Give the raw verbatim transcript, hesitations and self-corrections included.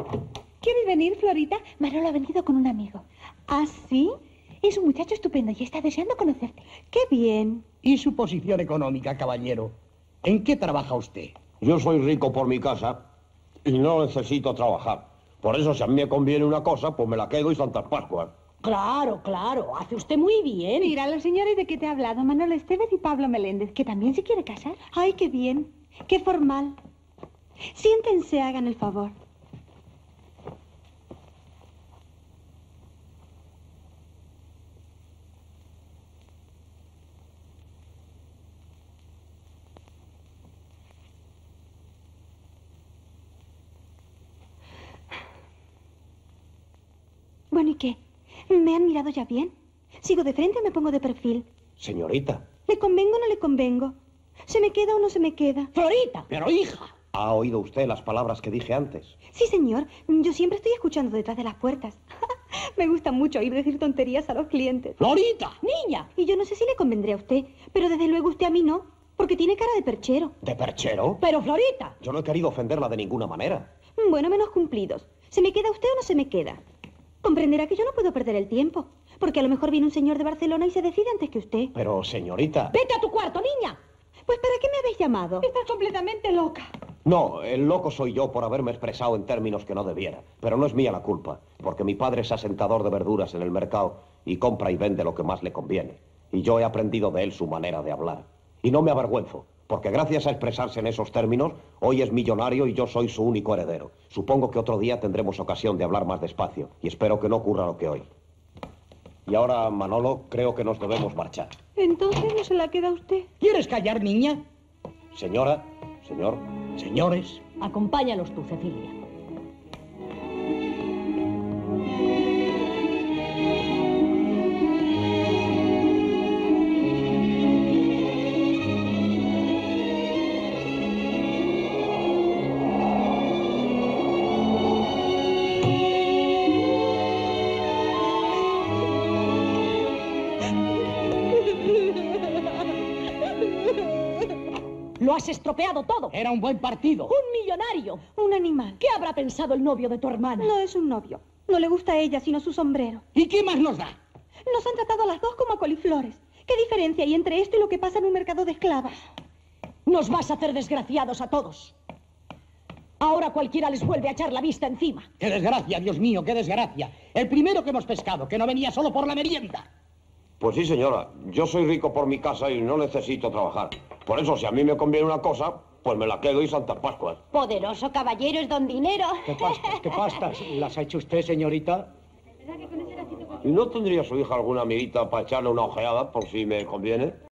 ¿Quieres venir, Florita? Manolo ha venido con un amigo. ¿Ah, sí? Es un muchacho estupendo y está deseando conocerte. ¡Qué bien! ¿Y su posición económica, caballero? ¿En qué trabaja usted? Yo soy rico por mi casa y no necesito trabajar. Por eso, si a mí me conviene una cosa, pues me la quedo y Santas Pascuas. Claro, claro. Hace usted muy bien. Mira, los señores de que te he hablado, Manolo Estevez y Pablo Meléndez, que también se quiere casar. ¡Ay, qué bien! ¡Qué formal! Siéntense, hagan el favor. Bueno, ¿y qué? ¿Me han mirado ya bien? ¿Sigo de frente o me pongo de perfil? Señorita. ¿Le convengo o no le convengo? ¿Se me queda o no se me queda? Florita. Pero, hija. ¿Ha oído usted las palabras que dije antes? Sí, señor. Yo siempre estoy escuchando detrás de las puertas. Me gusta mucho oír decir tonterías a los clientes. ¡Florita! Niña. Y yo no sé si le convendré a usted, pero desde luego usted a mí no, porque tiene cara de perchero. ¿De perchero? Pero, Florita. Yo no he querido ofenderla de ninguna manera. Bueno, menos cumplidos. ¿Se me queda usted o no se me queda? Comprenderá que yo no puedo perder el tiempo, porque a lo mejor viene un señor de Barcelona y se decide antes que usted. Pero, señorita... Vete a tu cuarto, niña. Pues, ¿para qué me habéis llamado? Estás completamente loca. No, el loco soy yo por haberme expresado en términos que no debiera. Pero no es mía la culpa, porque mi padre es asentador de verduras en el mercado y compra y vende lo que más le conviene. Y yo he aprendido de él su manera de hablar. Y no me avergüenzo, porque gracias a expresarse en esos términos, hoy es millonario y yo soy su único heredero. Supongo que otro día tendremos ocasión de hablar más despacio, y espero que no ocurra lo que hoy. Y ahora, Manolo, creo que nos debemos marchar. Entonces, ¿no se la queda usted? ¿Quieres callar, niña? Señora, señor... Señores. Acompáñalos tú, Cecilia. Lo has estropeado todo. Era un buen partido. Un millonario. Un animal. ¿Qué habrá pensado el novio de tu hermana? No es un novio. No le gusta a ella, sino su sombrero. ¿Y qué más nos da? Nos han tratado a las dos como a coliflores. ¿Qué diferencia hay entre esto y lo que pasa en un mercado de esclavas? Nos vas a hacer desgraciados a todos. Ahora cualquiera les vuelve a echar la vista encima. ¡Qué desgracia, Dios mío, qué desgracia! El primero que hemos pescado, que no venía solo por la merienda. Pues sí, señora. Yo soy rico por mi casa y no necesito trabajar. Por eso, si a mí me conviene una cosa, pues me la quedo y Santas Pascuas. Poderoso caballero es don Dinero. ¿Qué pastas, qué pastas? ¿Las ha hecho usted, señorita? ¿Y no tendría su hija alguna amiguita para echarle una ojeada por si me conviene?